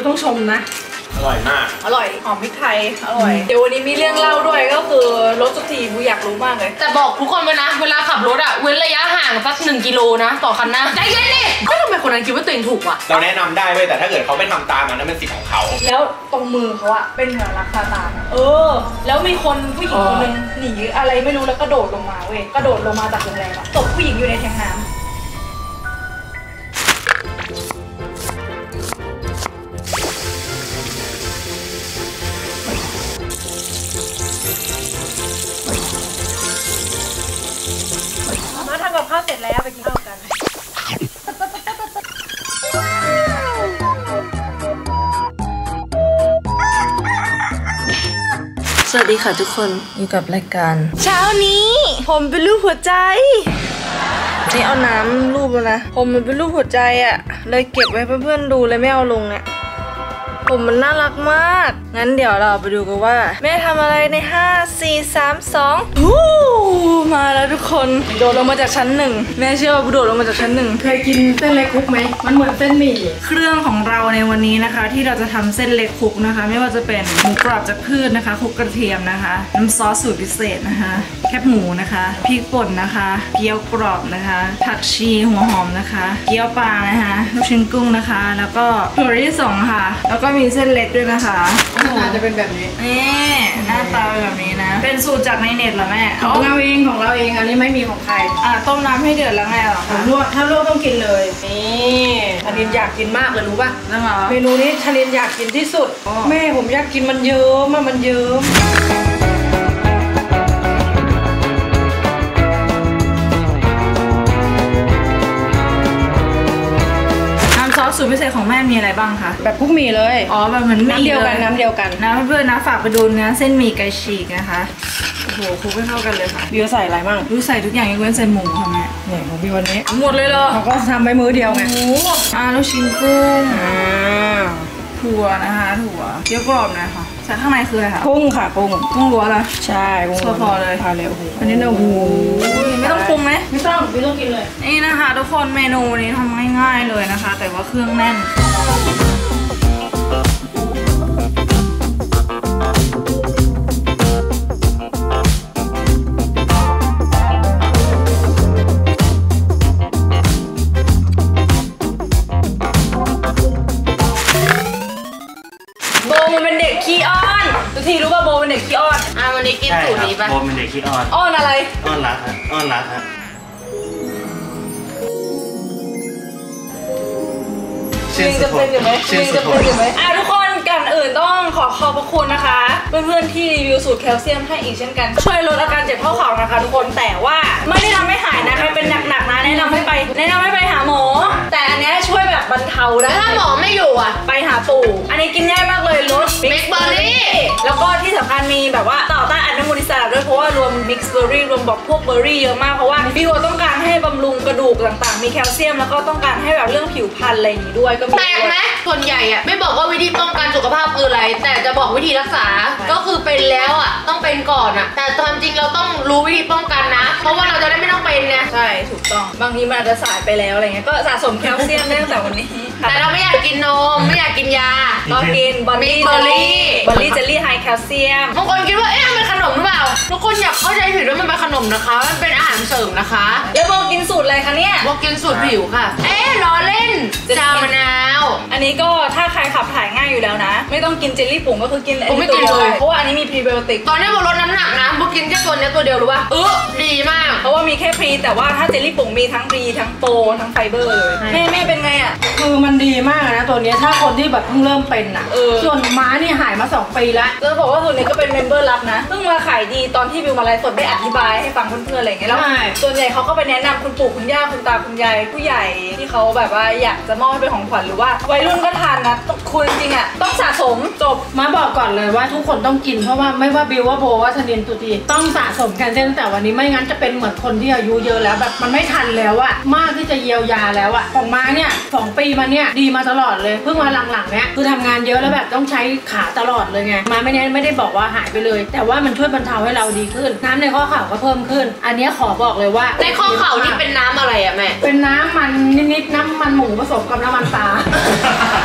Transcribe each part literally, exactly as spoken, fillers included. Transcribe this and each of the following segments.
ต้องชมนะอร่อยมากอร่อยหอมพริกไทยอร่อยเดี๋ยววันนี้มีเรื่องเล่าด้วยก็คือรถสุทีบูอยากรู้มากเลยแต่บอกทุกคนไว้นะเวลาขับรถอะเว้นระยะห่างสักหนึ่งกิโลนะต่อคันหน้าใจเย็นดิก็ทำไมคนนั้นคิดว่าตัวเองถูกวะเราแนะนำได้เว้ยแต่ถ้าเกิดเขาไม่ทำตามมันนั่นเป็นสิทธิ์ของเขาแล้วตรงมือเขาอะเป็นเหมือนรักซาตานเออแล้วมีคนผู้หญิงคนนึงหนีอะไรไม่รู้แล้วกระโดดลงมาเว้ยกระโดดลงมาจากโรงแรมอะตกผู้หญิงอยู่ในแทงน้ำมาทำกับข้าวเสร็จแล้วไปกินข้าวกันสวัสดีค่ะทุกคนอยู่กับรายการเช้านี้ผมเป็นรูปหัวใจนี่เอาน้ำรูปแล้วนะผมมันเป็นรูปหัวใจอ่ะเลยเก็บไว้เพื่อนๆดูเลยไม่เอาลงเนี่ยผมมันน่ารักมากงั้นเดี๋ยวเราไปดูกันว่าแม่ทำอะไรในห้า สี่ สาม สองฮู้มาแล้วทุกคนโดดลงมาจากชั้นหนึ่งแม่เชื่อว่าโดดลงมาจากชั้นหนึ่งเคยกินเส้นเล็กคุกไหมมันเหมือนเส้นหมี่เครื่องของเราในวันนี้นะคะที่เราจะทำเส้นเล็กคุกนะคะไม่ว่าจะเป็นหมูกรอบจากพืชนะคะคลุกกระเทียมนะคะน้ำซอสสูตรพิเศษนะคะแคบหมูนะคะพริกป่นนะคะเกี๊ยวกรอบนะคะผักชีหัวหอมนะคะเกี๊ยวปลานะคะลูกชิ้นกุ้งนะคะแล้วก็ถั่วลิสงค่ะแล้วก็มีเส้นเล็กด้วยนะคะน่าจะเป็นแบบนี้นี่หน้าตาเป็นแบบนี้นะเป็นสูตรจากในเน็ตเหรอแม่ของเราเองของเราเองอันนี้ไม่มีของใครอ่ะต้มน้ำให้เดือดแล้วไงหรอคะลวกถ้าลวกต้องกินเลยนี่ชลินอยากกินมากเลยรู้ป่ะนั่นเหรอเมนูนี้ชลินอยากกินที่สุดแม่ผมอยากกินมันเยิ้มมันเยิ้มสูตรพิเศษของแม่มีอะไรบ้างคะแบบคุกหมี่เลยอ๋อแบบเหมือนน้ำเดียวกันน้ำเดียวกันนะเพื่อนๆนะฝากไปดูเนื้อเส้นหมี่ไก่ฉีกนะคะโอ้โหคลุกให้เข้ากันเลยค่ะบิวใส่อะไรบ้างบิวใส่ทุกอย่างยกเว้นใส่หมูค่ะแม่เนี่ยของบิววันนี้หมดเลยเหรอเขาก็ทำไปมือเดียวไงหมูอ่าลูกชิ้นกุ้งอ่าถั่วนะคะถั่วเกี๊ยวกรอบนะคะใส่ข้างในคืออะไรคะกุ้งค่ะกุ้งกุ้งล้วนละใช่กุ้งพอเลยพอเลยโอ้โหอันนี้เนี่ยโอ้โหไม่ต้องปรุงไหมไม่ต้องไม่ต้องกินเลยนี่นะคะทุกคนเมนูนี้ทำง่ายๆเลยนะคะแต่ว่าเครื่องแน่นโบมันเป็นเด็กขี้อ้อนทุกทีรู้ป่ะโบเป็นเด็กขี้อ้อนอ่ะวันนี้กินสูตรนี้ป่ะโบเป็นเด็กขี้อ้อนอ้อนอะไรอ้อนรักฮะอ้อนรักฮะจริงจะเป็นอยู่ไหมจริงจะเป็นอยู่ไหมอ่ะทุกคนก่อนอื่นต้องขอขอบพระคุณนะคะเพื่อนๆที่รีวิวสูตรแคลเซียมให้อีกเช่นกันช่วยลดอาการเจ็บข้อเข่านะคะทุกคนแต่ว่าไม่ได้ทำให้หายนะใครเป็นหนักๆนะแนะนำให้ไปแนะนำให้ไปหาหมอแต่อันนี้ช่วยแบบบรรเทาได้ถ้าหมอไม่อยู่อ่ะไปหาปู่อันนี้กินง่ายมากเลยลดมิกซ์เบอร์รี่แล้วก็ที่สำคัญมีแบบว่าต่อต้านอนุมูลอิสระด้วยเพราะว่ารวมมิกซ์เบอร์รี่รวมบอกพวกเบอร์รี่เยอะมากเพราะว่าบิวต้องการให้บำรุงกระดูกต่างๆมีแคลเซียมแล้วก็ต้องการให้แบบเรื่องผิวพรรณอะไรอย่างนี้ด้วยก็มีแปลกไหมส่วนใหญ่อะไม่บอกว่าวิธีป้องกันสุขภาพคืออะไรแต่จะบอกวิธีรักษาก็คือเป็นแล้วอะต้องเป็นก่อนอะแต่ความจริงเราต้องรู้วิธีป้องกันนะเพราะว่าเราจะได้ไม่ต้องเป็นไงใช่ถูกต้องบางทีมันอาจจะสายไปแล้วอะไรเงี้ยก็สะสมแคลเซียมได้ตั้งแต่วันนี้แต่เราไม่อยากกินนมไม่อยากกินยาก็กินบอลลี่เจลลี่บอลลี่เจลลี่ไฮแคลเซียมบางคนคิดว่าเอ๊ะมันเป็นขนมหรือเปล่าทุกคนอยากเข้าใจผิดว่ามันเป็นขนมนะคะมันเป็นอาหารเสริมนะคะแล้วโบกินสูตรอะไรคะเนี่ยโบกินสูตรผิวค่ะเอ๊ะล้อเล่นชามะนาวอันนี้ก็ถ้าใครขับถ่ายง่ายอยู่แล้วนะไม่ต้องกินเจลลี่ผงก็คือกินอันนี้ตัวเดียวเพราะว่าอันนี้มีพรีไบโอติกตอนนี้โบลดน้ำหนักนะโบกินแค่ตัวนี้ตัวเดียวรู้ป่ะเออดีมากเพราะว่ามีแค่พรีแต่ว่าถ้าเจลลี่ผงมีทั้งพรีทั้งโปรทั้งไฟเบอร์เลยแม่แม่เป็นไงอ่ะคือมันดีมากนะตัวนี้ถ้าคนที่แบบเพิ่งเริ่มเป็นอ่ะส่วนม้านี่หายมาสองปีแล้วแล้วบอกว่าตัวนี้ก็เป็นเมมเบอร์รับนะเพิ่งมาขายดีตอนที่บิวมาไลฟ์สดได้อธิบายให้ฟังเพื่อนๆอะไรอย่างเงี้ยแล้วส่วนใหญ่เขาก็ไปแนะนำคุณปู่คุณย่าคุณตาคุณยายผู้ใหญ่ที่เขาแบบว่าอยากจะมอบให้เป็นของขวัญหรือว่าวัยรุ่นก็ทานนะคุณจริงอ่ะต้องสะสมจบมาบอกก่อนเลยว่าทุกคนต้องกินเพราะว่าไม่ว่าบิวว่าโบว่าชนินตุตีต้องสะสมกันตั้งแต่วันนี้ไม่งั้นจะเป็นเหมือนคนที่อายุเยอะแล้วแบบมันไม่ทันแล้วอะมากที่จะเยียวยาแล้วอะของม้าเนี่ยสองปีมาเนี่ยดีมาตลอดเลยเพิ่งมาหลังๆเนี่ยคือทำงานเยอะแล้วแบบต้องใช้ขาตลอดเลยไงมาไม่ได้ไม่ได้บอกว่าหายไปเลยแต่ว่ามันช่วยบรรเทาให้เราดีขึ้นน้ำในข้อเข่าก็เพิ่มขึ้นอันนี้ขอบอกเลยว่าในข้อเข่านี่เป็นน้ำอะไรอะแม่เป็นน้ำมันนิดๆน้ำมันหมูผสมกับน้ำมันปลา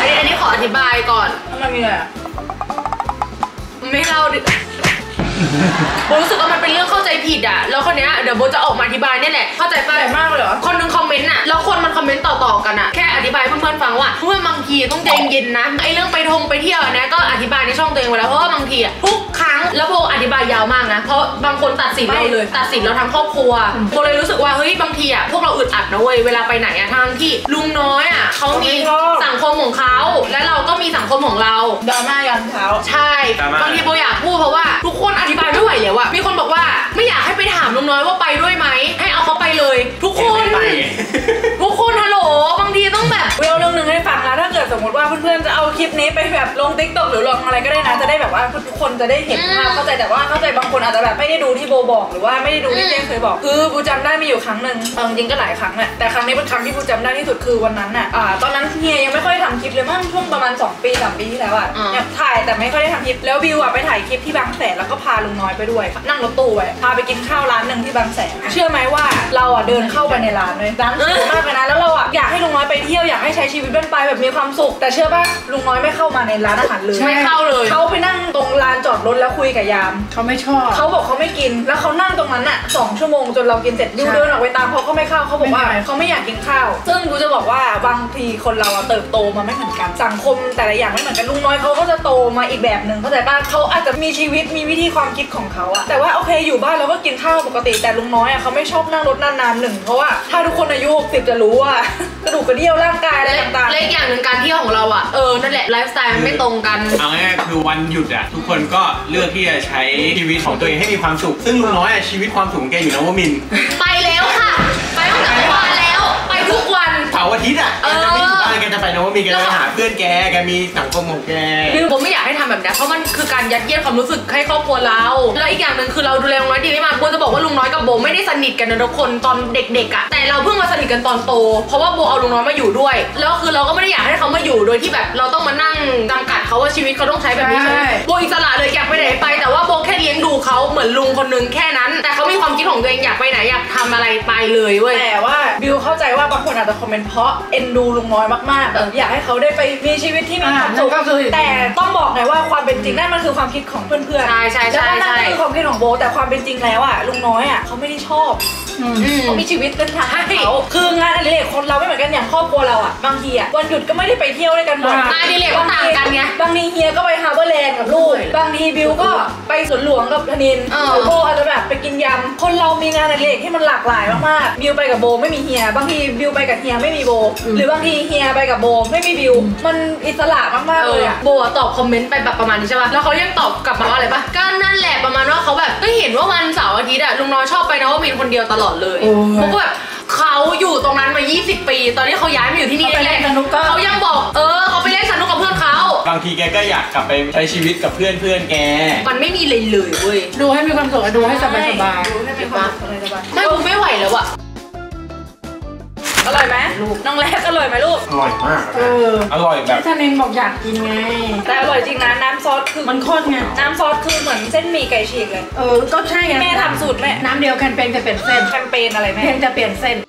อันนี้อันนี้ขออธิบายก่อนทำไมมีอะไรอ่ะไม่เล่าดิโบรู้สึกว่ามันเป็นเรื่องเข้าใจผิดอ่ะแล้วคนเนี้ยเดี๋ยวโบจะออกมาอธิบายเนี่ยแหละเข้าใจป่ะใหญ่มากเลยเหรอคนนึงคอมเมนต์อ่ะแล้วคนมันคอมเมนต์ต่อๆกันอ่ะแค่อธิบายเพื่อนๆฟังว่าเพื่อนบางทีต้องใจเย็นนะไอ้เรื่องไปทงไปเที่ยวนะก็อธิบายในช่องตัวเองไปแล้วเพราะว่าบางทีอ่ะทุกครั้งแล้วโบอธิบายยาวมากนะเพราะบางคนตัดสินเราเลยตัดสินเราทั้งครอบครัวโบเลยรู้สึกว่าเฮ้ยบางทีอ่ะพวกเราอึดอัดนะเว้ยเวลาไปไหนอ่ะทางที่ลุงน้อยอ่ะเขามีสังคมของเขาและเราก็มีสังคมของเราดราม่ายันเช้าใช่บางทีโบอยากพูดเพราะว่าทุกคนอธิบายไม่ไหวแล้วอะมีคนบอกว่าไม่อยากให้ไปถามลุงน้อยว่าไปด้วยไหมให้เอาเขาไปเลย ทุกคนทุกคนฮัลโหลบางทีต้องแบบเวลเรื่องนึงให้ฟังนะถ้าเกิดสมมติว่าเพื่อนๆจะเอาคลิปนี้ไปแบบลงติ๊กต็อกหรือลงอะไรก็ได้นะจะได้แบบว่าทุกคนจะได้เห็นภาพเข้าใจแต่ว่าเข้าใจบางคนอาจจะแบบไม่ได้ดูที่โบบอกหรือว่าไม่ได้ดูที่เจ๊เคยบอกคือบูจำได้มีอยู่ครั้งหนึ่งจริงก็หลายครั้งแหละแต่ครั้งนี้เป็นครั้งที่บูจำได้ที่สุดคือวันนั้นน่ะอ่าตอนนั้นเฮียยังไม่ค่อยทำคลิปเลยมั้งช่วงประมาณสองปีสามปีที่แล้วอ่ะเนี่ยถ่ายแต่ไม่ค่อยได้ทำคลิปแล้ววิวอ่ะไปถ่ายคลิปที่บางแสนแล้วก็พาลุงน้อยไปด้วยนั่งรถตู้ไปพาไปกินข้าวร้านหนึ่งที่บางแสนเชื่อไหมว่าเราอ่ะเดินเข้าไปในร้านเลยร้านสวยมากเลยนะแล้วเราอ่ะอยากให้ลุงน้อยไปเที่ยวอยากให้ใช้ชีวิตเป็นไปแบบมีความสุขแต่เชื่อป่ะลุงน้อยไม่เข้ามาในร้านอาหารเลยไม่เข้าเลยเขาไปนั่งตรงลานจอดรถแล้วคุยกับยามเขาไม่ชอบเขาบอกเขาไม่กินแล้วเขานั่งตรงนั้นอ่ะสองชั่วโมงจนเรากินเสร็จดูเดินออกไปตามเขาก็ไม่เข้าเขาบอกว่าเขาไม่อยากกินข้าวซึ่งกูจะบอกว่าบางทีคนเราเติบโตมาไม่เหมือนกันสังคมแต่ละอย่างไม่เหมือนกันลุงน้อยเขาก็จะโตมาอีกแบบหนึ่งเข้าใจป่ะเขาอาจจะมีชีวิตมีวิธีความคิดของเขาอะแต่ว่าโอเคอยู่บ้านเราก็กินข้าวปกติแต่ลุงน้อยอะเขาไม่ชอบนั่งรถนานๆหนึ่งเพราะว่าถ้าทุกคนอายุหกสิบจะรู้ว่ากระดูกกระเดี่ยวร่างกายอะไรต่างๆและอีกอย่างหนึ่งการเที่ยวของเราอะเออนั่นแหละไลฟ์สไตล์มันไม่ตรงกันเอาง่ายๆคือวันหยุดอะทุกคนก็เลือกที่จะใช้ชีวิตของตัวเองให้มีความสุขซึ่งลุงน้อยอะชีวิตความสุขของแกอยู่นวมินทร์ไปแล้วค่ะไปตั้งแต่เมื่อวานแล้วไปทุกวันเสาร์อาทิตย์อะแกจะไม่อยู่บ้านแกจะไปนวมินทร์แกจะไปหาเพื่อนแกแกมีสังคมของแกคือผมไม่อยากให้ทำแบบนี้เพราะมันคือการยัดเยียดความรู้สึกให้ครอบครัวเราแล้วอีกอย่างหนึ่งคือเราดูแลลุงน้อยดีไม่มากโบจะบอกว่าลุงน้อยกับโบไม่ได้สนิทกันนะทุกคนตอนเด็กๆอะแต่เราเพิ่งมาสนิทกันตอนโตเพราะว่าโบเอาลุงน้อยมาอยู่ด้วยแล้วคือเราก็ไม่ได้อยากให้เขามาอยู่โดยที่แบบเราต้องมานั่งจำกัดเขาว่าชีวิตเขาต้องใช้แบบนี้โบอิสระเลยอยากไปไหนไปแต่ว่าโบแค่เลี้ยงดูเขาเหมือนลุงคนนึงแค่นั้นแต่เขามีความคิดของตัวเองอยากไปไหนอยากทำอะไรไปเลยเว้ยแต่ว่าบิวเข้าใจว่าบางคนอาจจะคอมเมนต์เพราะเอ็นดูลุงน้อยมากๆแบบอยากให้เขาได้ไปมีชีวิตที่มีความสุขแต่ต้องบอกไงว่าความเป็นจริงนั่นมันคือความคิดของเพื่อนๆใช่ใช่ใช่ใช่นั่นคือความคิดของโบแต่ความเป็นจริงแล้วอ่ะลุงน้อยอ่ะเขาไม่ได้ชอบเขามีชีวิตเป็นทางของเขาคืองานอดิเรกคนเราไม่เหมือนกันอย่างครอบครัวเราอ่ะบางทีอ่ะวันหยุดก็ไม่ได้ไปเที่ยวด้วยกันบ่อยงานอดิเรกก็ต่างกันไงบางทีเฮียก็ไปฮาร์เบอร์แลนด์กับลูกบางทีบิวก็ไปสวนหลวงกับธนินหรือโบอาจจะแบบไปกินยำคนเรามีงานอดิเรกที่มันหลากหลายมากๆบิวไปกับโบไม่มีเฮียบางทีบิวไปกับเฮียไม่มีโบหรือบางทีเฮียไปกับโบไม่มีบิวมันอิสระมากๆเลยอ่ะโบตอบคอมเมนต์ไปแบบประมาณนี้ใช่ป่ะแล้วเขายังตอบกลับมาว่าอะไรป่ะก็นั่นแหละประมาณว่าเขาแบบก็เห็นว่าวันเสาร์อาทิตย์อะลุงน้อยชอบไปนวมินทร์คนเดียวตลอดเลยเขาก็แบบเขาอยู่ตรงนั้นมายี่สิบปีตอนนี้เขาย้ายมาอยู่ที่นี่แรกเขายังบอกเออเขาไปเล่นสนุกกับเพื่อนเขาบางทีแกก็อยากกลับไปใช้ชีวิตกับเพื่อนเพื่อนแกมันไม่มีเลยเลยเว้ยดูให้มีความสุขดูให้สบายสบายดูให้มีความสุขสบายไม่ผมไม่ไหวแล้วอะอร่อยไหมลูกน้องแรกอร่อยไหมลูกอร่อยมากเอออร่อยแบบท่านินบอกอยากกินไงแต่อร่อยจริงนะน้ำซอสคือมันข้นไงน้ำซอสคือเหมือนเส้นหมี่ไก่ฉีกเลยเออก็ใช่แม่ทำสูตรแม่น้ำเดียวแคมเปญจะเปลี่ยนเส้นแคมเปญอะไรแม่เพนจะเปลี่ยนเส้น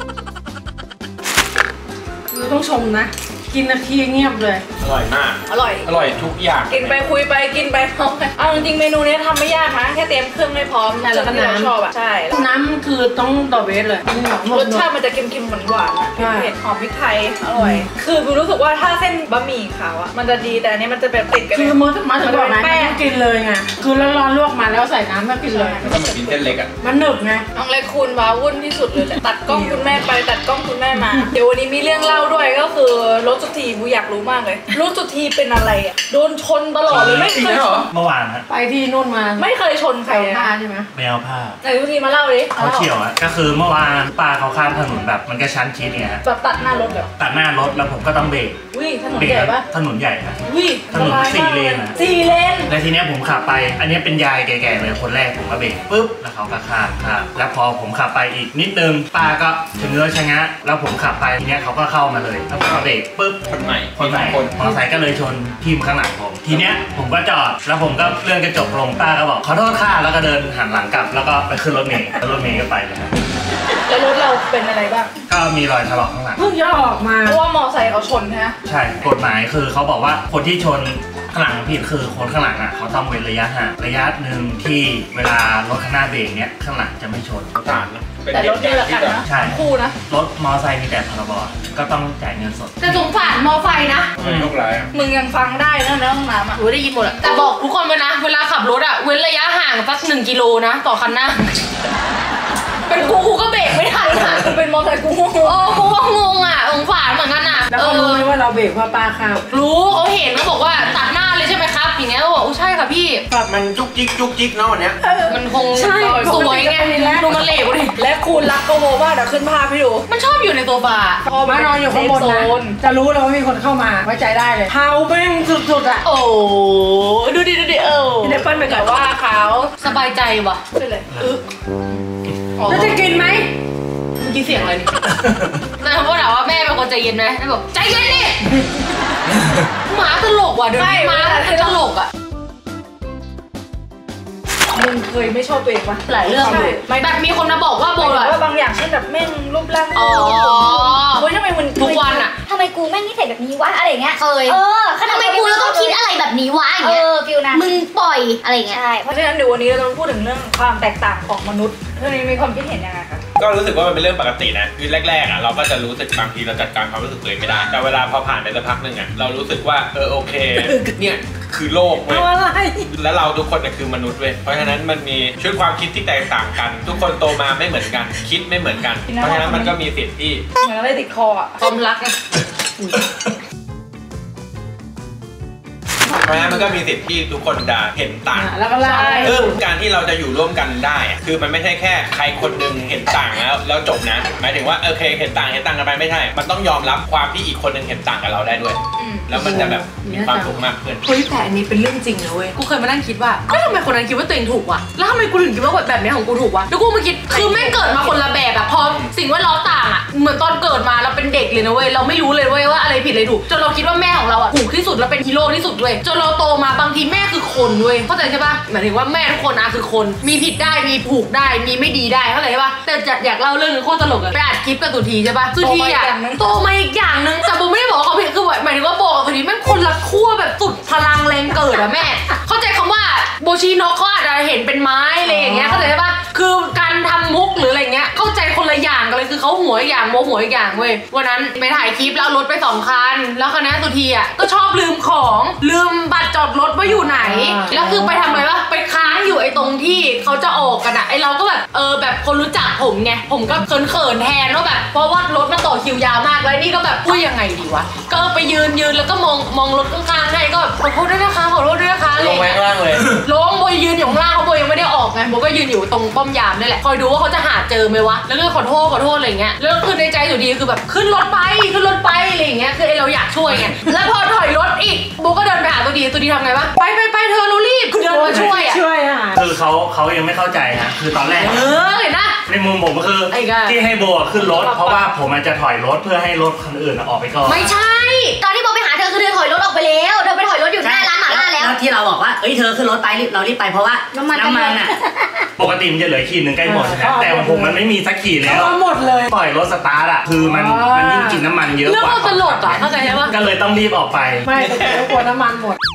คือต้องชมนะกินนาทีเงียบเลยอร่อยมากอร่อยอร่อยทุกอย่างกินไปคุยไปกินไปพร้อมเอาจริงเมนูนี้ทำไม่ยากนะแค่เตรียมเครื่องให้พร้อมแล้วก็น้ำชอบอ่ะใช่น้ำคือต้องต่อเวทเลยรสชาติมันจะเค็มๆหวานๆอ่ะเผ็ดหอมพริกไทยอร่อยคือกูรู้สึกว่าถ้าเส้นบะหมี่ขาวอ่ะมันจะดีแต่อันนี้มันจะแบบติดกันคือมือมาถึงบอกไหมต้องกินเลยไงคือร้อนๆลวกมาแล้วใส่น้ำก็กินเลยมันเหมือนกินเส้นเล็กอ่ะมันหนึบไงน้องเล็กคุณว้าวุ่นที่สุดเลยแหละตัดกล้องคุณแม่ไปตัดกล้องคุณแม่มาเดี๋ยววันนี้มีเรื่องเล่าด้วยก็คือรถสุธีกูอยากรู้มากเลยรถสุธีเป็นอะไรอ่ะโดนชนตลอดเลยไม่เคยเมื่อวานฮะไปที่นู่นมาไม่เคยชนใครผ้าใช่ไหมไม่เอาผ้าไหนสุธีมาเล่าดิเขาเฉี่ยวอ่ะก็คือเมื่อวานป้าเขาข้ามถนนแบบมันก็ชั้นชิดไงฮะแบบตัดหน้ารถแบบตัดหน้ารถแล้วผมก็ต้องเบรกวิ่งถนนใหญ่ปะถนนใหญ่ฮะวิ่งถนนสี่เลนอ่ะสี่เลนแล้วทีเนี้ยผมขับไปอันนี้เป็นยายแก่ๆเลยคนแรกผมก็เบรกปุ๊บแล้วเขาก็ข้ามข้ามแล้วพอผมขับไปอีกนิดนึงป้าก็ถึงเงื้อชะงักแล้วผมขับไปทีเนี้ยเขาก็เข้ามาเลยแล้วผมก็เบรกปุ๊บคนใหม่คนใหม่มอเตอร์ไซค์ก็เลยชนทีมข้างหลังผมทีเนี้ยผมก็จอดแล้วผมก็เลื่อนกระจกลงป้าก็บอกขอโทษค่ะแล้วก็เดินหันหลังกลับแล้วก็ไปขึ้นรถเมล์แล้วรถเมล์ก็ไปเลยครับแล้วรถเราเป็นอะไรบ้างก็มีรอยถลอกข้างหลังเพิ่งจะออกมาเพราะว่ามอไซค์เขาชนฮะใช่กฎหมายคือเขาบอกว่าคนที่ชนข้างหลังผิดคือคนข้างหลังอ่ะเขาต้องเว้นระยะห่างระยะหนึ่งที่เวลารถข้างหน้าเบรกเนี้ยข้างหลังจะไม่ชนสารนะเป็นแต่รถนี่แหละกันนะใช่คู่นะรถมอไซค์มีแต่พรบก็ต้องจ่ายเงินสดแต่สงสารมอไซค์นะมันโชคร้ายอ่ะมึงยังฟังได้นะในห้องน้ำอ่ะหนูได้ยินหมดอะแต่บอกทุกคนไปนะ เวลาขับรถอะเว้นระยะห่างสักหนึ่งกิโลนะต่อคันหน้า เป็นกูกูก็เบรกไม่ทันอะเป็นมอไซค์กูงงเออกูก็งงอะสงสารเหมือนกันอะแล้วเขารู้ไหมว่าเราเบรกเพราะปลาข้าวรู้เขาเห็นเขาบอกว่าตัดหน้าเลยใช่ไหมครับอย่างเงี้ยเขาบอกอู้ใช่ค่ะพี่มันจุกจิกจุกจิกเนาะวันเนี้ยมันคงใช่สวยไงดูมันเหลวดิและคูณรักโกโบบ้าเดี๋ยวขึ้นภาพให้ดูมันชอบอยู่ในโซฟามานอนอยู่ข้างบนนะจะรู้เลยว่ามีคนเข้ามาไว้ใจได้เลยเท้าแม่งสุดๆอ่ะโอ้ดูดิดูดิเออพี่เนเปิ้ลไปกับว่าเขาสบายใจว่ะเป็นไรอึ๊แล้วจะกินไหมเมื่อกี้เสียงอะไรนี่แต่เขาบอกว่าแม่เป็นคนใจเย็นไหมแม่บอกใจเย็นดิหมาตลกว่ะเดี๋ยวนี้หมาตลกอ่ะมึงเคยไม่ชอบตัวเองปะหลายเรื่องอยู่แบบมีคนมาบอกว่าโบหมายถึอะงว่าบางอย่างเช่นแบบแม่งรูปร่างอ๋อเฮ้ยทำไมมันทุกวันอะทำไมกูแม่งนิสัยแบบนี้วะอะไรเงี้ยเคยเออทำไมกูแล้วต้องคิดอะไรแบบนี้วะอย่างเงี้ย เออฟิลนั้นมึงปล่อยอะไรเงี้ย ใช่เพราะฉะนั้นเดี๋ยววันนี้เราจะมาพูดถึงเรื่องความแตกต่างของมนุษย์เรื่องนี้มีความคิดเห็นยังไงคะก็รู้สึกว่ามันเป็นเรื่องปกตินะคือแรกๆอ่ะเราก็จะรู้สึกบางทีเราจัดการความรู้สึกตัวเองไม่ได้แต่เวลาพอผ่านไปสักพักหนึ่งอ่ะเรารู้สึกว่าเออโอเคเนี่ยคือโลกเว้ยเอาอะไรแล้วเราทุกคนน่ะคือมนุษย์เว้ยเพราะฉะนั้นมันมีชุดความคิดที่แตกต่างกัน ทุกคนโตมาไม่เหมือนกันคิดไม่เหมือนกันเพราะฉะนั้นมันก็มีสิทธิ์ที่เหมือนอะไรติดคออ่ะความรักอะเพราะฉะนั้นมันก็มีสิทธิ์ที่ทุกคนจะเห็นต่างแล้วก็ไล่ซึ่งการที่เราจะอยู่ร่วมกันได้อะคือมันไม่ใช่แค่ใครคนหนึงเห็นต่างแล้วแล้วจบนะหมายถึงว่าโอเคเห็นต่างเห็นต่างกันไปไม่ใช่มันต้องยอมรับความที่อีกคนหนึงเห็นต่างกับเราได้ด้วย แล้วมันจะแบบมีความสุขมากขึ้นเฮ้ยแต่อันนี้เป็นเรื่องจริงนะเว้ย กูเคยมานั่งคิดว่าเฮ้ยทำไมคนนั้นคิดว่าตัวเองถูกวะแล้วทำไมกูถึงคิดว่าแบบนี้ของกูถูกวะแล้วกูมาคิดคือแม่งเกิดมาคนละแบบอะพอสิ่งแวดล้อมต่างอะเหมือนตอนเกิดมาเราเป็นเด็กเลยนะเว้ยเราไม่รู้เลยเว้ยว่าอะไรผิดอะไรถูกจนเราคิดว่าแม่ของเราอะถูกที่สุดแล้วเป็นฮีโร่ที่สุดเว้ยจนเราโตมาบางทีแม่คือคนเว้ยเข้าใจใช่ปะหมายถึงว่าแม่ทุกคนอะคือคนมีผิดได้มีถูกได้มีไม่ดีได้เข้าใจใช่ปะแต่อยากเล่าเรื่องนึงโคตรตลกอะไปอัดคลิปกับสุธีใช่ปะสุธีอะโตมาอีกอย่างนึงแต่โบไม่ได้บอกว่าเขาผิดคือหมายถึงว่าโบกับสุธีแม่งคนละขั้วแบบสุดพลังแรงเกิดอะแม่ เข้าใจคำว่าโบชีนกเขาอาจจะเห็นเป็นไม้อะไรอย่างเงี้ยเข้าใจปะคือการทำมุกหรืออะไรเงี้ยเข้าใจคนละอย่างกันเลยคือเขาหัวอย่างโมหัวอีกอย่างเว้ยวันนั้นไปถ่ายคลิปแล้วรถไปสองคันแล้วคณะสุธีอ่ะก็ชอบลืมของลืมบัตรจอดรถว่าอยู่ไหนแล้วคือไปทำอะไรวะไปค้างอยู่ไอ้ตรงที่เขาจะออกกันอะไอ้เราก็แบบเออแบบคนรู้จักผมไงผมก็เขินๆแทนว่าแบบเพราะว่ารถมันต่อคิวยาวมากแล้วนี่ก็แบบพูดยังไงดีวะก็ไปยืนยืนแล้วก็มองมองรถข้างๆให้ก็แบบขอโทษด้วยนะคะขอโทษด้วยนะคะลงไปข้างล่างเลยลงโบยืนอยู่ข้างล่างเขาโบยังไม่ได้ออกไงโบก็ยืนอยู่ตรงป้อมยามนี่แหละคอยดูว่าเขาจะหาเจอไหมวะแล้วก็ขอโทษขอโทษอะไรเงี้ยแล้วคือในใจอยู่ดีคือแบบขึ้นรถไปขึ้นรถไปอะไรอย่างเงี้ยคือไอเราอยากช่วยไงแล้วพอถอยรถอีกโบก็เดินไปหาตัวดีตัวดีทำไงวะไปไปไปเธอเรารีบคือเดินมาช่วยอ่ะช่วยอ่ะคือเขาเขายังไม่เข้าใจฮะคือตอนแรกเออเห็นนะในมุมผมก็คือไอ้กะที่ให้โบขึ้นรถเพราะว่าผมมันจะถอยรถเพื่อให้รถคันอื่นออกไปก่อนไม่ใช่ตอนที่โบไปหาเธอคือเธอถอยรถออกไปแล้วเธอไปถอยรถอยู่หน้าร้านหม่าล่าแล้วที่เราบอกว่าเอ้ยเธอขึ้นรถไปรีบเรารีบไปเพราะว่าน้ำมันน้ำมันอ่ะปกติมันจะเหลือขีดหนึ่งใกล้หมดใช่ไหมอ๋อแต่ของผมมันไม่มีสักขีดแล้วเอาหมดเลยปล่อยรถสตาร์ทอ่ะคือมันอ๋อมันยิ่งกินน้ำมันเยอะเรื่องกว่ามันตลกอ่ะเข้าใจใช่ปะก็เลยต้องรีบออกไปไม่แต่กลัวน้ำมันหมด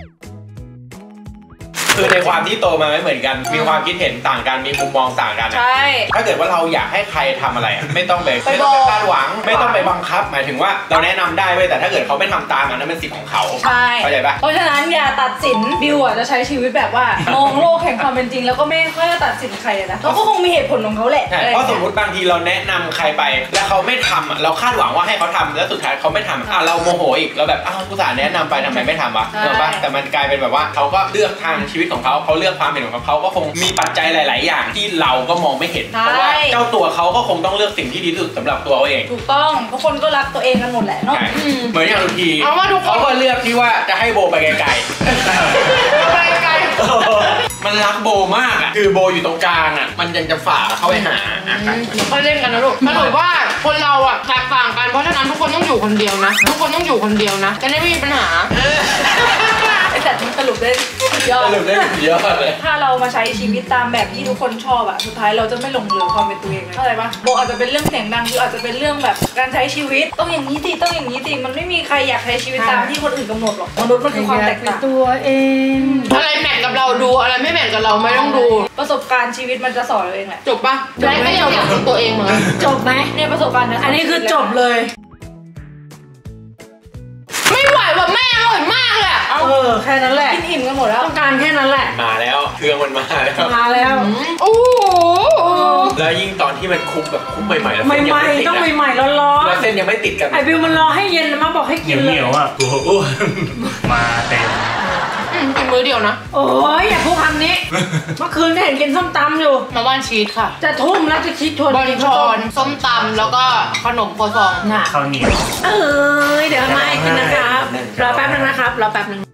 คือในความที่โตมาไม่เหมือนกัน มีความคิดเห็นต่างกันมีมุมมองต่างกันอะใช่ถ้าเกิดว่าเราอยากให้ใครทำอะไรอะไม่ต้องไปไปไม่ต้องบอกไปคาดหวัง ไม่ต้องไปบังคับ หมายถึงว่าเราแนะนำได้เว้ยแต่ถ้าเกิดเขาไม่ทำตามอันนั้นเป็นสิทธิ์ของเขาใช่เข้าใจปะเพราะฉะนั้นอย่าตัดสินบิวอ่ะจะใช้ชีวิตแบบว่ามองโลกแห่งความเป็นจริงแล้วก็ไม่ค่อยตัดสินใครนะเขาก็คงมีเหตุผลของเขาแหละใช่เพราะสมมติบางทีเราแนะนำใครไป แล้วเขาไม่ทำอะเราคาดหวังว่าให้เขาทำแล้วสุดท้ายเขาไม่ทำอ่ะเราโมโหอีกเราแบบอ้าวผู้สาห์แนะนำไปทำไมไม่ทำวะเห็นปะแต่มันกลายเป็นแบบว่าเขาก็เลือกทางชีวิตของเขาเขาเลือกความเห็นของเขาเขาก็คงมีปัจจัยหลาย ๆ อย่างที่เราก็มองไม่เห็นเพราะว่าเจ้าตัวเขาก็คงต้องเลือกสิ่งที่ดีที่สุดสำหรับตัวเขาเองถูกต้องทุกคนก็รักตัวเองกันหมดแหละเนาะใช่เหมือนอย่างทุกทีเอาว่าทุกคนเขาก็เลือกที่ว่าจะให้โบไปไกลไปไกลๆ มันรักโบมากอ่ะคือโบอยู่ตรงกลางอ่ะมันยังจะฝ่าเข้าไปหาอ่ะก็เล่นกันนะลูกสรุปว่าคนเราอ่ะแตกต่างกันเพราะฉะนั้นทุกคนต้องอยู่คนเดียวนะทุกคนต้องอยู่คนเดียวนะจะได้ไม่มีปัญหาแต่มันสรุปได้สุดยอดสรุปได้สุดยอดเลยถ้าเรามาใช้ชีวิตตามแบบที่ทุกคนชอบอะสุดท้ายเราจะไม่หลงเหลือความเป็นตัวเองเลยเข้าใจปะโบอาจจะเป็นเรื่องเสียงดังคืออาจจะเป็นเรื่องแบบการใช้ชีวิตต้องอย่างนี้สิต้องอย่างนี้สิมันไม่มีใครอยากใช้ชีวิตตามที่คนอื่นกำหนดหรอกมนุษย์มันคือความแตกต่างตัวเองอะไรแมทกับเราดูอะไรไม่แมทกับเราไม่ต้องดูประสบการณ์ชีวิตมันจะสอนเราเองแหละจบปะและก็ยังอยากเป็นตัวเองเหมือนกันจบไหมเนี่ยประสบการณ์อันนี้คือจบเลยไม่ไหวว่ะแม่อร่อยมากเลยอะเออแค่นั้นแหละกินอิ่มกันหมดแล้วต้องการแค่นั้นแหละมาแล้วเครื่องมันมาแล้วมาแล้วโอ้โหแล้วยิ่งตอนที่มันคุกแบบคุกใหม่ๆแล้วใหม่ๆต้องใหม่ๆร้อนแล้วเส้นยังไม่ติดกันๆไอบิวมันรอให้เย็นมาบอกให้เหกินียนวเลเหยนียวอ่ะตัวอ้วนมาเต็มอืมกินมื้อเดียวนะโอ้ยอย่าพูดคำนี้ เมื่อคืนได้เห็นกินส้มตำอยู่มาบ้านชีสค่ะจะทุ่มแล้วจะคิดทวนบอลชอนส้มตำแล้วก็ขนมโคซองน่ะข้าวเหนียวเอ้ยเดี๋ยวมาให้กินนะครับรอแป๊บนึงนะครับรอแป๊บนึง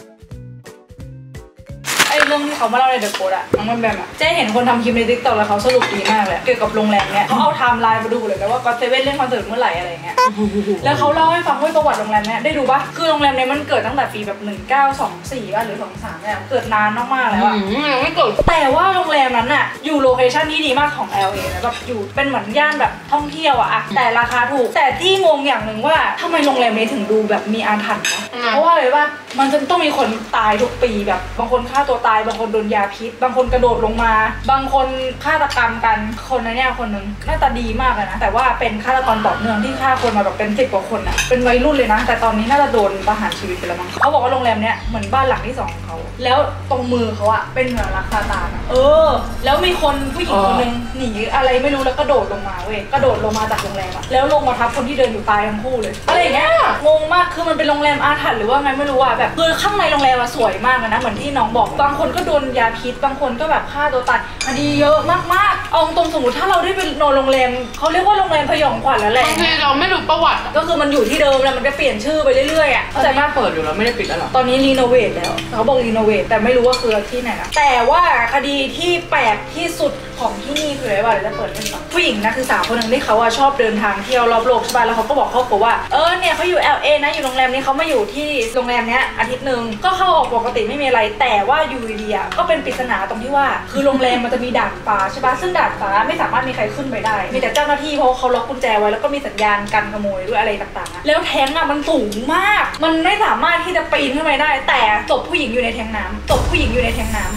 ไอ้เรื่องที่เขามาเล่าในเดอะโค้ดอะน้องแบมแบมอะเจ๊เห็นคนทำคลิปในติ๊กต็อกแล้วเขาสรุปดีมากเลยเกี่ยวกับโรงแรมเนี้ยเขาเอาไทม์ไลน์มาดูเลยนะว่าก็เซเว่นเล่นคอนเสิร์ตเมื่อไหร่อะไรเงี้ยแล้วเขาเล่าให้ฟังว่าประวัติโรงแรมเนี้ยได้ดูปะคือโรงแรมเนี้ยมันเกิดตั้งแต่ปีแบบหนึ่งเก้าสองสี่ป่ะหรือสองสามเนี่ยเกิดนานมากๆแล้วอะอืมยังไม่เกิดแต่ว่าโรงแรมนั้นน่ะอยู่โลเคชั่นที่ดีมากของ แอล เอ นะแบบอยู่เป็นเหมือนย่านแบบท่องเที่ยวอะอะแต่ราคาถูกแต่ที่งงอย่างหนึ่งว่าทำไมโรงแรมนี้ถึงดูแบบมีอาถรรพ์นะเพราะว่าอะไรว่ามันจะต้องมีคนตายทุกปีแบบบางคนฆ่าตัวตายบางคนโดนยาพิษบางคนกระโดดลงมา บางคนฆาตกรรมกันคนนั้นเนี่ยคนหนึ่งหน้าตาดีมากเลยนะแต่ว่าเป็นฆาตกรต่อเนื่องที่ฆ่าคนมาแบบเป็นสิบกว่าคนอะเป็นวัยรุ่นเลยนะแต่ตอนนี้น่าจะโดนประหารชีวิตไปแล้วมั้งเขาบอกว่าโรงแรมเนี้ยเหมือนบ้านหลังที่สองของเขาแล้วตรงมือเขาอะเป็นเหมือนลักซาตานอะเออแล้วมีคนผู้หญิงคนหนึงหนีอะไรไม่รู้แล้วกระโดดลงมาเว้ยกระโดดลงมาจากโรงแรมอะแล้วลงมาทับคนที่เดินอยู่ตายทั้งคู่เลยอะไรอย่างเงี้ยงงมากคือมันเป็นโรงแรมอาถรรพ์หรือว่าไงไม่รู้อะแบบคือข้างในโรงแรมอะสวยมากเลยนะเหมือนที่น้องบอกบางคนก็โดนยาพิษบางคนก็แบบฆ่าตัวตายคดีเยอะมากๆเอาตรงสมมติถ้าเราได้ไปนอนโรงแรมเขาเรียกว่าโรงแรมพยองขวัญแล้วแหละบางทีเราไม่รู้ประวัติอะก็คือมันอยู่ที่เดิมแล้วมันก็เปลี่ยนชื่อไปเรื่อยๆอะเข้าใจปะเปิดอยู่แล้วไม่ได้ปิดแล้วหรอตอนนี้รีโนเวทแล้วเขาบอกรีโนเวทแต่ไม่รู้ว่าคือที่ไหนนะแต่ว่าคดีที่แปลกที่สุดของที่นี่คืออะไรวะเดี๋ยวจะเปิดให้ฟังผู้หญิงนะคือสาวคนหนึ่งที่เขาอะชอบเดินทางเที่ยวรอบโลกใช่ป่ะแล้วเขาก็บอกครอบครัวว่าเออเนี่ยเขาอยู่ แอล เอ นะอยู่โรงแรมนี้เขามาอยู่ที่โรงแรมเนี้ยอาทิตย์หนึ่งก็เข้าออกปกติไม่มีอะไรแต่ว่าอยู่ดีๆอะก็เป็นปริศนาตรงที่ว่าคือโรงแรมมันจะมีดาดฟ้าใช่ป่ะซึ่งดาดฟ้าไม่สามารถมีใครขึ้นไปได้มีแต่เจ้าหน้าที่เพราะเขาล็อกกุญแจไว้แล้วก็มีสัญญาณกันขโมยด้วยอะไรต่างๆอะแล้วแท้งอะมันสูงมากมันไม่สามารถที่จะปีนขึ้นไปได้แต่ศพผู้หญิงอยู่ในแทงน้ำศพผู้หญิงอยู่ในแทงน้ำ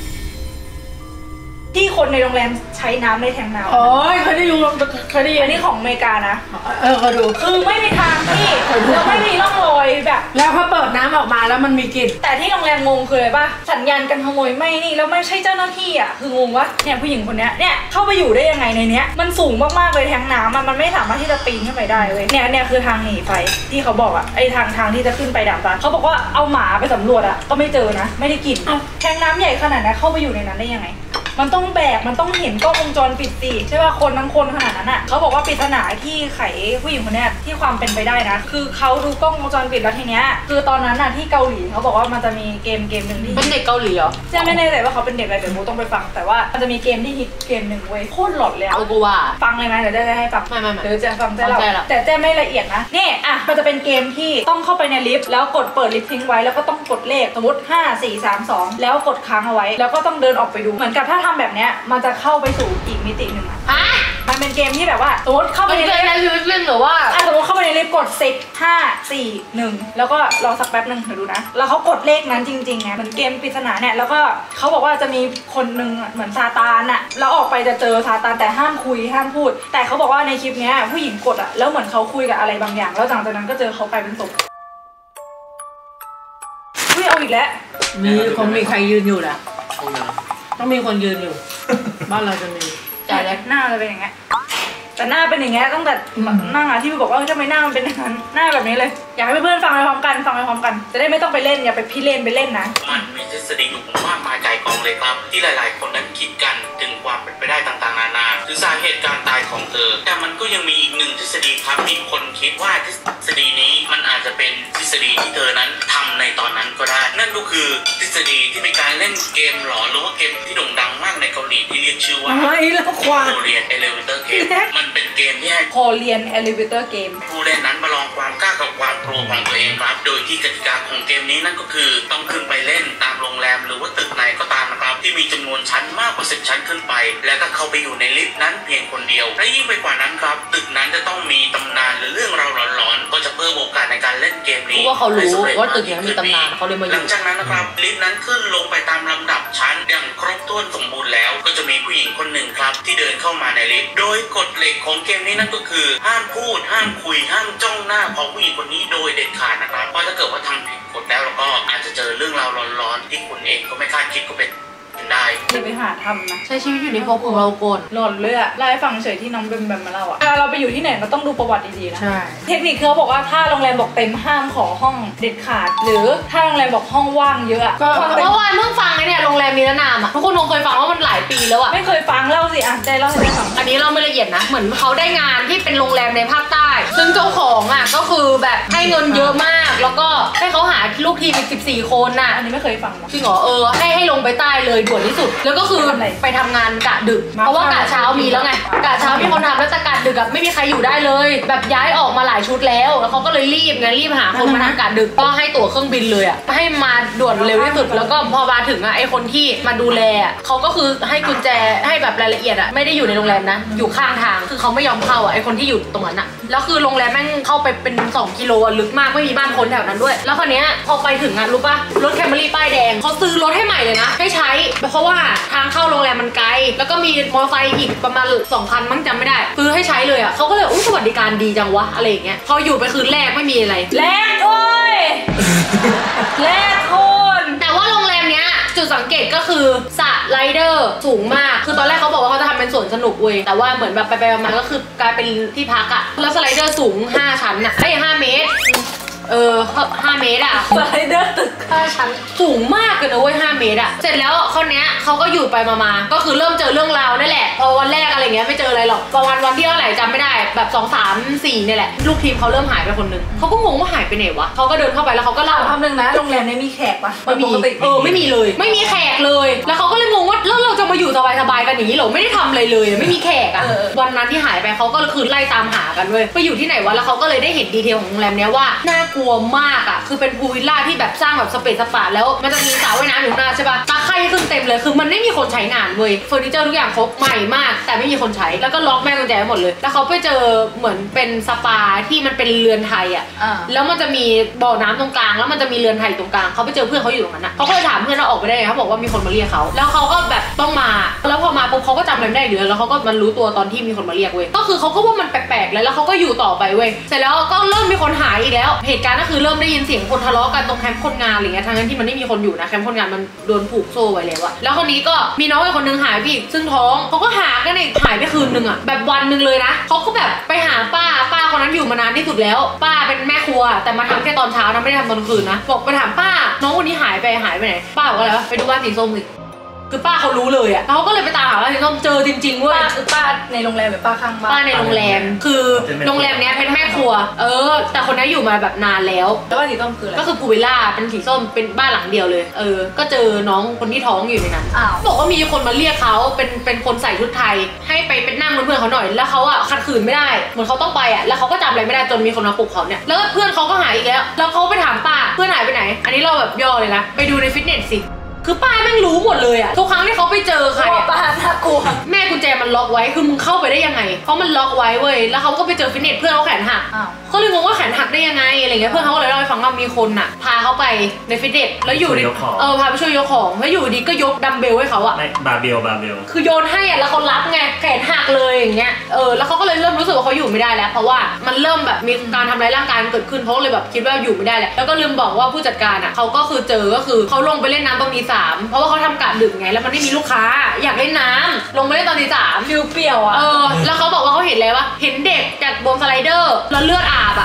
ที่คนในโรงแรมใช้น้ำในแทงน้ำโอ้ยเคยได้ดูเคยได้ยิอันนนี้ของอเมริกานะเออเคยดูคือไม่มีทางที่แล้วไม่มีร่องรอยแบบแล้วพอเปิดน้ำออกมาแล้วมันมีกลิ่นแต่ที่โรงแรมงงคืออะไรป่ะสัญญาณการขโมยไม่นี่แล้วไม่ใช่เจ้าหน้าที่อ่ะคืองงว่าเนี่ยผู้หญิงคนเนี้ยเนี่ยเข้าไปอยู่ได้ยังไงในเนี้ยมันสูงมากๆเลยแทงน้ำมันมันไม่สามารถที่จะปีนขึ้นไปได้เลยเนี่ยเนี่ยคือทางหนีไฟที่เขาบอกอ่ะไอทางทางที่จะขึ้นไปดาดฟ้าเขาบอกว่าเอาหมาไปสำรวจอ่ะก็ไม่เจอนะไม่ได้กลิ่นแทงน้ำใหญ่ขนาดนั้นเข้าไปอยู่ในนั้นได้ยังไงมันต้องแบกมันต้องเห็นกล้องวงจรปิดสิใช่ป่ะคนทั้งคนขนาดนั้นอ่ะเขาบอกว่าปริศนาที่ไขผู้หญิงคนเนี้ยที่ความเป็นไปได้นะคือเขาดูกล้องวงจรปิดแล้วทีเนี้ยคือตอนนั้นอ่ะที่เกาหลีเขาบอกว่ามันจะมีเกมเกมหนึ่งที่เป็นเด็กเกาหลีเหรอเจ๊ไม่แน่ใจว่าเขาเป็นเด็กอะไรเดี๋ยวโมต้องไปฟังแต่ว่ามันจะมีเกมที่ฮิตเกมหนึ่งเว้ยโคตรหลอนเลยอะเอากูว่าฟังเลยนะเดี๋ยวเจ๊จะให้ฟังไม่ไม่ไม่เดี๋ยวเจะฟังเจ๊ฟังเจ๊เราละแต่เจ๊ไม่ละเอียดนะนี่อ่ะมันจะเป็นเกมที่ต้องเข้าไปในลิฟต์แล้วกดเปิดลิฟต์ทิ้งไว้แล้วก็ต้องกดเลขสมมติห้า สี่ สาม สองแล้วกดค้างเอาไว้แล้วก็ต้องเดินออกไปดูเหมือนกับถ้าทำแบบเนี้ยมันจะเข้าไปสู่อีกมิติหนึ่งอะฮะมันเป็นเกมที่แบบว่าสมมติเข้าไปมันในเคยลิฟต์ในชีวิตเล่นหรือว่าอ่ะสมมติเข้าไปในลิฟต์กดสิบ ห้า สี่ หนึ่งแล้วก็รอสักแป๊บนึงเดี๋ยวดูนะแล้วเขากดเลขนั้นจริงๆไงเหมือนเกมปริศนาเนี่ยแล้วก็เขาบอกว่าจะมีคนนึงเหมือนซาตานอะแล้วออกไปจะเจอซาตานแต่ห้ามคุยห้ามพูดแต่เขาบอกว่าในคลิปเนี้ยผู้หญิงกดอะแล้วเหมือนเขาคุยกับอะไรบางอย่างแล้วหลังจากนั้นก็เจอเขาไปเป็นศพอุ้ยเอาอีกแล้วมีคงมีใครยืนอยู่แหละต้องมีคนยืนอยู่ บ้านเราจะมีจ่ายแล้วหน้าจะเป็นอย่างเงี้ยแต่หน้าเป็นอย่างเงี้ยตั้งแต่นั่งอะที่พี่บอกว่าทำไมหน้ามันเป็นอย่างนั้นหน้าแบบนี้เลยอยากให้เพื่อนๆฟังไปพร้อมกันฟังไปพร้อมกันจะได้ไม่ต้องไปเล่นอย่าไปพี่เล่นไปเล่นนะมันมีทฤษฎีอยู่มากมายใจกองเลยครับที่หลายๆ คนนั้นคิดกันถึงความเป็นไปได้ต่างๆนานาถึงสาเหตุการตายของเธอแต่มันก็ยังมีอีกหนึ่งทฤษฎีครับมีคนคิดว่าทฤษฎีนี้มันอาจจะเป็นทฤษฎีที่เธอนั้นทำในตอนนั้นก็ได้นั่นก็คือทฤษฎีที่เป็นการเล่นเกมหลอนหรือว่าเกมที่โด่งดังมากในเกาหลีที่เรียกชื่อว่าอะไรแล้วควาย Korean Elevator Game มันเป็นเกมที่ให้ Korean Elevator Game ผู้เล่นนั้นมาลองความกล้ากับความกลัวของตัวเองครับโดยที่กติกาของเกมนี้นั่นก็คือต้องขึ้นไปเล่นตามโรงแรมหรือว่าตึกไหนก็ตามนะครับที่มีจำนวนชั้นมากกว่าสิบชั้นขึ้นไปแล้วก็เข้าไปอยู่ในลิฟต์นั้นเพียงคนเดียวและยิ่งไปกว่านั้นครับตึกนั้นจะต้องมีตำนานหรือเรื่องราวหลอนๆก็จะเพิ่มโอกาสในการเล่นเกมนี้เพราะว่าเขารู้ว่าตึกนี้มีตำนานเขาเลยมาอยู่หลังจากนั้นนะครับลิฟต์นั้นขึ้นลงไปตามลำดับชั้นอย่างครบถ้วนสมบูรณ์แล้วก็จะมีผู้หญิงคนหนึ่งครับที่เดินเข้ามาในลิฟต์โดยกฎเหล็กของเกมนี้นั่นก็คือห้ามพูดห้ามคุยห้ามจ้องหน้าของผู้หญิงคนนี้โดยเด็ดขาดนะครับเพราะถ้าเกิดว่าทำผิดกฎแล้วเราก็อาจจะเจอเรื่องราวร้อนๆที่คุณเองก็ไม่คาดคิดก็เป็นได้อย่าไปหาทำนะใช้ชีวิตอยู่ในภพของเราก่อนหล่นเลยอะเล่าให้ฟังเฉยที่น้องเบมแบมมาเล่าอะเวลาเราไปอยู่ที่ไหนเราต้องดูประวัติดีๆนะใช่เทคนิคคือเขาบอกว่าถ้าโรงแรมบอกเต็มห้ามขอห้องเด็ดขาด หรือถ้าโรงแรมบอกห้องว่างเยอะอะก็เพราะว่าเพิ่งฟังไอ้เนี่ยโรงแรมนิรนามอ่ะทุกคนคงเคยฟังว่ามันหลายปีแล้วอ่ะไม่เคยฟังเล่าสิอ่ะใจเล่าให้ได้ฟังอันนี้เราไม่ละเอียดนะเหมือนเขาได้งานที่เป็นโรงแรมในภาคใต้ซึ่งเจ้าของอ่ะก็คือแบบให้เงินเยอะมากแล้วก็ให้เขาหาลูกทีมอีกสิบสี่คนน่ะอันนี้ไม่เคยฟังนะจริงเหรอเออให้ให้ลงไปใต้เลยด่วนที่สุดแล้วก็คือไปทำงานกะดึกเพราะว่ากะเช้ามีแล้วไงกะเช้ามีคนทำแล้วแต่กะดึกอะไม่มีใครอยู่ได้เลยแบบย้ายออกมาหลายชุดแล้วแล้วเขาก็เลยรีบไงรีบหาคนมาทำกะดึกก็ให้ตั๋วเครื่องบินเลยอะให้มาด่วนเร็วที่สุดแล้วก็พอมาถึงอะไอคนที่มาดูแลเขาก็คือให้กุญแจให้แบบรายละเอียดอะไม่ได้อยู่ในโรงแรมนะอยู่ข้างทางคือเขาไม่ยอมเข้าอะไอคนที่อยู่ตรงนั้นอะแล้วคือโรงแรมแม่งเข้าไปเป็นสองกิโลอะลึกมากไม่มีบ้านคนแถวนั้นด้วยแล้วคราวเนี้ยพอไปถึงอะรู้ปะรถแคมรี่ป้ายแดงเขาซื้อรถให้ใหม่เลยนะให้ใช้เพราะว่าทางเข้าโรงแรมมันไกลแล้วก็มีมอเตอร์ไซค์อีกประมาณสองคันมั้งจำไม่ได้ซื้อให้ใช้เลยอ่ะเขาก็เลยอุ้ยสวัสดิการดีจังวะอะไรอย่างเงี้ยพออยู่ไปคืนแรกไม่มีอะไรแรกโอ้ย แรกคนแต่ว่าโรงแรมเนี้ยจุดสังเกตก็คือสระไรเดอร์สูงมากคือตอนแรกเขาบอกว่าเขาจะทำเป็นสวนสนุกเว้ยแต่ว่าเหมือนแบบไปไปมาก็คือกลายเป็นที่พักอะแล้วสไลเดอร์สูงห้าชั้นอะไอ้ห้าเมตรเออห้าเมตรอะสไลเดอร์ตึกห้าชั้นสูงมากเลยนะเว้ยห้าเมตรอะเสร็จแล้วคนเนี้ยเขาก็อยู่ไปมาๆก็คือเริ่มเจอเรื่องราวนั่นแหละพอวันแรกอะไรเงี้ยไม่เจออะไรหรอกประมาณวันที่เท่าไหร่จำไม่ได้แบบสองสามสี่เนี่ยแหละลูกทีมเขาเริ่มหายไปคนนึงเขาก็งงว่าหายไปไหนวะเขาก็เดินเข้าไปแล้วเขาก็เล่าคำนึงนะโรงแรมนี้มีแขกปะไม่มีเออไม่มีเลยไม่มีแขกเลยแล้วเขาก็เลยงงว่าแล้วเราจะมาอยู่สบายๆกันอย่างนี้หรอไม่ได้ทำอะไรเลยไม่มีแขกอะวันนั้นที่หายไปเขาก็คือไล่ตามหากันเว้ยไปอยู่ที่ไหนวะแล้วเขาก็เลยได้เห็นดีเทลของโรงแรมเนี้ยว่าน่ากลัวมากอะคือเป็นพูลวิลล่าที่แบบสร้างแบบสเปซสปาแล้วมันจะมีสระว่ายน้ำอยู่หน้าใช่ปะตาไข่ขึ้นเต็มเลยคือมันไม่มีคนใช้งานเว้ยเฟอร์นิเจอร์ทุกอย่างครบใหม่มากแต่ไม่มีคนใช้แล้วก็ล็อกแม่กุญแจหมดเลยแล้วเขาไปเจอเหมือนเป็นสปาที่มันเป็นเรือนไทยอะแล้วมันจะมีบ่อน้ำตรงกลางแล้วมันจะมีเรือนไทยตรงกลางเขาไปเจอเพื่อนเขาอยู่ตรงนั้นนะเขาก็เลยถามเพื่อนว่าออกไปได้ไงเขาบอกว่ามีคนมาเรียกเขาแล้วเขาก็แบบต้องมาแล้วพอมาปุ๊บเขาก็จำอะไรไม่ได้เลยแล้วเขาก็มันรู้ตัวตอนที่มีคนมาเรียกเว้ยก็คือเขาก็ว่ามันแปลกๆเลยแล้วเขาก็อยู่ต่อไปเว้ยเสร็จแล้วก็เริ่มมีคนหายอีกแล้วเหตุการณ์ก็คือเริ่มได้ยินเสียงคนทะเลาะกันตรงแคมป์คนงานอะไรเงี้ยทั้งนั้นที่มันไม่มีคนอยู่นะแคมป์คนงานมันโดนผูกโซ่ไว้แล้วอะแล้วคนนี้ก็มีน้องอีกคนนึงหายไปอีกซึ่งท้องเขาก็หากันอีกหายไปคืนนึงอะแบบวันนึงเลยนะเขาก็แบบไปหาป้าป้าคนนั้นอยู่มานานที่สุดแล้วป้าเป็นแม่ครัวแต่มาทำแค่ตอนเช้านะไม่ได้ทำตอนคืนนะบอกไปถามป้าน้องคนนี้หายไปหายไปไหนป้าบอกว่าอะไรวะไปดูบ้านสีส้มสิคือป้าเขารู้เลยอะเขาก็เลยไปตามหาว่าที่ต้องเจอจริงๆเว้ยป้าคือป้าในโรงแรมหรือป้าข้างบ้านป้าในโรงแรมคือโรงแรมเนี้ยเป็นแม่ครัวเออแต่คนนี้อยู่มาแบบนานแล้วแล้วบ้านสีส้มคืออะไรก็คือพูลวิลล่าเป็นสีส้มเป็นบ้านหลังเดียวเลยเออก็เจอน้องคนที่ท้องอยู่ในนั้นบอกว่ามีคนมาเรียกเขาเป็นเป็นคนใส่ชุดไทยให้ไปเป็นนั่งเป็นเพื่อนเขาหน่อยแล้วเขาอะขัดขืนไม่ได้เหมือนเขาต้องไปอะแล้วเขาก็จำอะไรไม่ได้จนมีคนมาปลุกเขาเนี่ยแล้วเพื่อนเขาก็หายอีกแล้วแล้วเขาไปถามป้าเพื่อนหายไปไหนอันนี้เราแบบย่อเลยนะไปดูในฟิตเนสสิคือป้าแม่งรู้หมดเลยอะทุกครั้งที่เขาไปเจอใครป้าน่ากลัวแม่กุญแจมันล็อกไว้คือมึงเข้าไปได้ยังไงเพราะมันล็อกไว้เว้ยแล้วเขาก็ไปเจอฟิตเนสเพื่อนเขาแขนหักเขาเลยงงว่าแขนหักได้ยังไงอะไรเงี้ยเพื่อนเขาเลยเล่าให้ฟังว่ามีคนอะพาเขาไปในฟิตเนสแล้วอยู่ดีเออพาไปช่วยยกของแล้วอยู่ดีก็ยกดัมเบลให้เขาอะบาร์เบลบาร์เบลคือโยนให้อะแล้วเขารับไงแขนหักเลยอย่างเงี้ยเออแล้วเขาก็เลยเริ่มรู้สึกว่าเขาอยู่ไม่ได้แล้วเพราะว่ามันเริ่มแบบมีการทำร้ายร่างกายเกิดขึ้นเขาเลยแบบคิดว่าอยู่ไม่ได้แหละแล้วก็ลืมบอกว่าผู้จัดการอะเขาก็คือเจอก็คือเขาลงไปเล่นน้ำตรงตีสามเพราะว่าเขาทำกะดึกไงแล้วมันไม่มีลูกค้าอยากเล่นน้ำลงไปเล่นตอนตีสามฟิลเปรี้ยวอ่ะเออแล้วเขาบอกว่าเขาเห็นอะไรวะเห็นเด็กจากบนสไลเดอร์แล้วเลือดอาบอ่ะ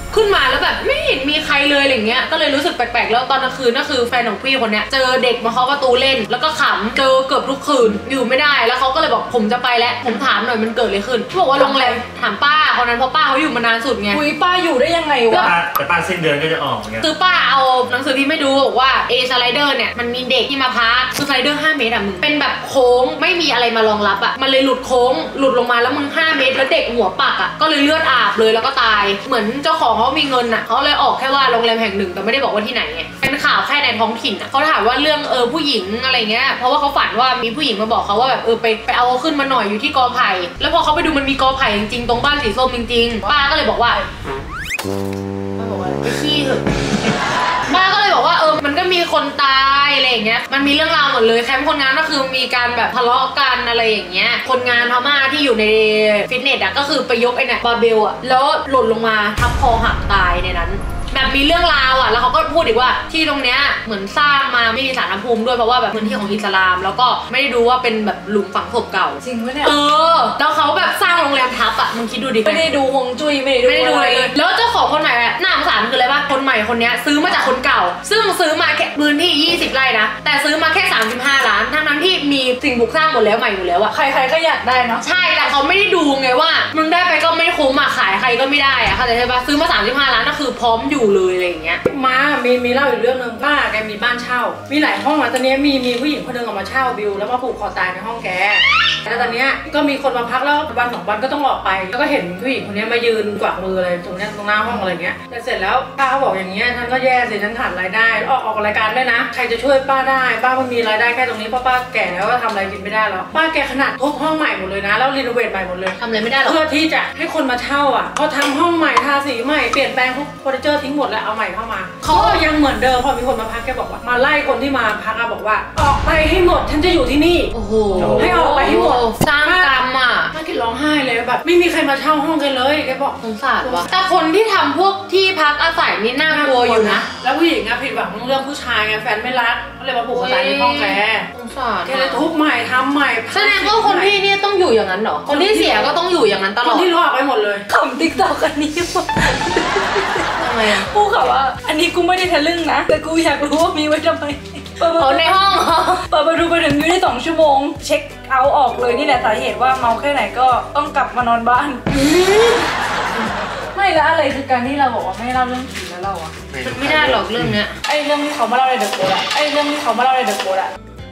ขึ้นมาแล้วแบบไม่เห็นมีใครเลยอะไรเงี้ยก็เลยรู้สึกแปลกๆแล้วตอนกลางคืนก็คือแฟนของพี่คนเนี้ยเจอเด็กมาเคาะประตูเล่นแล้วก็ขำเจอเกือบทุกคืนอยู่ไม่ได้แล้วเขาก็เลยบอกผมจะไปแล้วผมถามหน่อยมันเกิดอะไรขึ้นเขาบอกว่าโรงแรมถามป้าคนนั้นเพราะป้าเขาอยู่มานานสุดไงคุยป้าอยู่ได้ยังไงวะแต่ป้าสิ้นเดือนก็จะออกเนี่ยคือป้าเอาหนังสือพิมพ์ไม่ดูบอกว่าเอสไลเดอร์เนี่ยมันมีเด็กที่มาพักคือสไลเดอร์ห้าเมตรอะมึงเป็นแบบโค้งไม่มีอะไรมารองรับอะมันเลยหลุดโค้งหลุดลงมาแล้วมึงห้าเมตรแล้วเด็กหัวปักอะก็เลยเลือดอาบเลยแล้วก็ตายเหมือนเจ้าของเขามีเงินอะเขาเลยออกแค่ว่าโรงแรมแห่งหนึ่งแต่ไม่ได้บอกว่าที่ไหนไงเป็นข่าวแค่ในท้องถิ่นอะเขาถามว่าเรื่องเออผู้หญิงอะไรเงี้ยเพราะว่าเขาฝันว่ามีผู้หญิงมาบอกเขาว่าแบบเออไปไปเอาขึ้นมาหน่อยอยู่ที่กอไผ่แล้วพอเขาไปดูมันมีกอไผ่จริงๆตรงบ้านสีส้มจริงๆป้าก็เลยบอกว่าป้าบอกว่าไปขี้เถอะป้าก็เลยบอกว่าเออมันก็มีคนตายอะไรอย่างเงี้ยมันมีเรื่องราวหมดเลยแคมป์คนงานก็คือมีการแบบทะเลาะกันอะไรอย่างเงี้ยคนงานพม่าที่อยู่ในฟิตเนสอะก็คือไปยกไอ้เนี่ยบาร์เบลอะแล้วหล่นลงมาทับคอหักตายในนั้นแบบมีเรื่องราวอ่ะแล้วเขาก็พูดอีกว่าที่ตรงเนี้ยเหมือนสร้างมาไม่มีสารภูมิด้วยเพราะว่าแบบพื้นที่ของอิสลามแล้วก็ไม่ได้ดูว่าเป็นแบบหลุมฝังศพเก่าจริงไหมเนี่ยเออแล้วเขาแบบสร้างโรงแรมทับอ่ะมึงคิดดูดิไม่ได้ดูฮวงจุ้ยไม่ได้ดูไม่ได้ดูอะไรเลยแล้วเจ้าของคนใหม่อะน่าสงสารคืออะไรปะคนใหม่คนเนี้ยซื้อมาจากคนเก่าซึ่งซื้อมาแค่พื้นที่ยี่สิบไร่นะแต่ซื้อมาแค่สามสิบห้าล้านทั้งนั้นที่มีสิ่งปลูกสร้างหมดแล้วใหม่อยู่แล้วอะใครๆก็อยากได้เนาะใช่แต่เขาไม่ได้ดูไงว่ามึงได้ไปก็ไม่คุ้มอะขายใครก็ไม่ได้อะเข้าใจใช่ปะซื้อมาสามสิบห้าล้านก็คือพร้อมอยู่เลยอะไรอย่างเงี้ยมามีมีเล่าอีกเรื่องนึงป้าแกมีบ้านเช่ามีหลายห้องอ่ะตอนนี้มีมีผู้หญิงคนนึงออกมาเช่าบิวแล้วมาผูกคอตายในห้องแกแล้วตอนนี้ก็มีคนมาพักแล้ววันสองวันก็ต้องออกไปแล้วก็เห็นผู้หญิงคนนี้มายืนกวักมืออะไรตรงนี้ตรงหน้าห้องอะไรเงี้ยแต่เสร็จแล้วป้าเขาบอกอย่างเงี้ยฉันก็แย่สิฉันขาดรายได้ออกออกรายการด้วยนะใครจะช่วยป้าได้ป้าไม่มีรายได้แค่ตรงนี้เพราะป้าแก่แล้วก็ทำอะไรกินไม่ได้แล้วป้าแกขนาดทุบห้องใหม่หมดเลยนะแล้วรีโนเวทใหม่หมดเลยทำอะไรไม่ได้หรอกเพื่อที่จะให้คนมาเช่าอ่ะพอทำห้องใหม่ทาสีใหม่เปลี่ยนแปลงทุกเฟอร์นิเจอร์ทิ้งหมดแล้วเอาใหม่เข้ามาเขายังเหมือนเดิมพอมีคนมาพักแกบอกว่ามาไล่คนที่มาพักอะบอกว่าออกไปให้หมดฉันจะอยู่ที่นี่โอ้โหให้ออกไปให้หมดสร้างกรรมอ่ะป้าคิดร้องไห้เลยแบบไม่มีใครมาเช่าห้องกันเลยแกบอกสงสารว่ะแต่คนที่ทำพวกที่พักอาศัยนี่น่ากลัวอยู่นะแล้วผู้หญิงอะผิดหวังเรื่องผู้ชายไงแฟนไม่รักก็เลยมาผูกคอตายในห้องแกสงสารแกเลยทุบใหม่ทำใหม่แสดงว่าคนที่เนี่ยต้องอยู่อย่างนั้นเหรอคนที่เสียก็ต้องอยู่อย่างนั้นตลอดคนที่รอดไปหมดเลยขำติ๊กต็อกอันนี้ว่ะทำไมอะกูค่ะว่าอันนี้กูไม่ได้ทะลึ่งนะแต่กูอยากรู้ว่ามีไว้ทำไมเอาในห้องเปิดไปดูไปถึงอยู่ได้สองชั่วโมงเช็คเอาออกเลยนี่แหละสาเหตุว่าเมาแค่ไหนก็ต้องกลับมานอนบ้านไม่แล้วอะไรคือการที่เราบอกว่าไม่เล่าเรื่องผีแล้วเราอะมันไม่ได้หรอกเรื่องเนี้ยไอ้เรื่องที่เขามาเล่าในเดอะโค้ดอะไอ้เรื่องที่เขามาเล่าในเดอะโค้ดอะ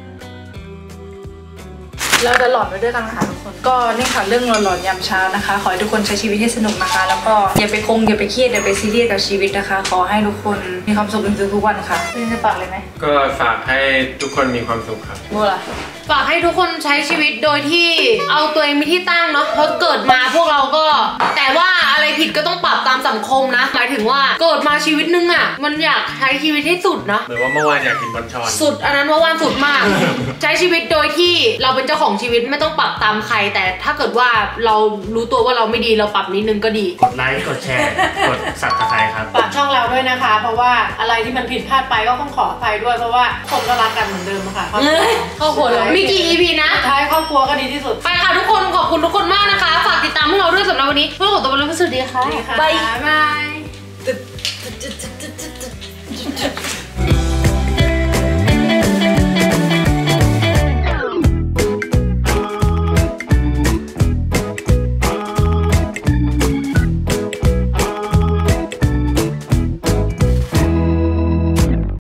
เราจะหลอนไปด้วยกันค่ะทุกคนก็นี่ค่ะเรื่องหลอนๆยามเช้านะคะขอให้ทุกคนใช้ชีวิตให้สนุกนะคะแล้วก็อย่าไปคงอย่าไปเครียดอย่าไปซีเรียสกับชีวิตนะคะขอให้ทุกคนมีความสุขในทุกๆวันค่ะพี่จะฝากเลยไหมก็ฝากให้ทุกคนมีความสุขครับโบล่ะฝากให้ทุกคนใช้ชีวิตโดยที่เอาตัวเองเป็นที่ตั้งเนาะเพราะเกิดมาพวกเราก็แต่ว่าอะไรผิดก็ต้องปรับตามสังคมนะหมายถึงว่าเกิดมาชีวิตนึงอ่ะมันอยากใช้ชีวิตให้สุดนะเหมือนว่าเมื่อวานอยากกินบอลชอนสุดอันนั้นเมื่อวานสุดมาก ใช้ชีวิตโดยที่เราเป็นเจ้าของชีวิตไม่ต้องปรับตามใครแต่ถ้าเกิดว่าเรารู้ตัวว่าเราไม่ดีเราปรับนิดนึงก็ดีกดไลค์กดแชร์กด ซับสไครบ์ ครับฝากช่องเราด้วยนะคะเพราะว่าอะไรที่มันผิดพลาดไปก็ต้องขออภัยด้วยเพราะว่าคนก็รักกันเหมือนเดิมค่ะครอบครัวเรามีกี่ อี พี นะท้ายครอบครัวก็ดีที่สุดไปค่ะทุกคนขอบคุณทุกคนมากนะคะฝากติดตามพวกเราด้วยสำหรับวันนี้พวกเราตัวเป็นผู้สวัสดีค่ะบายบาย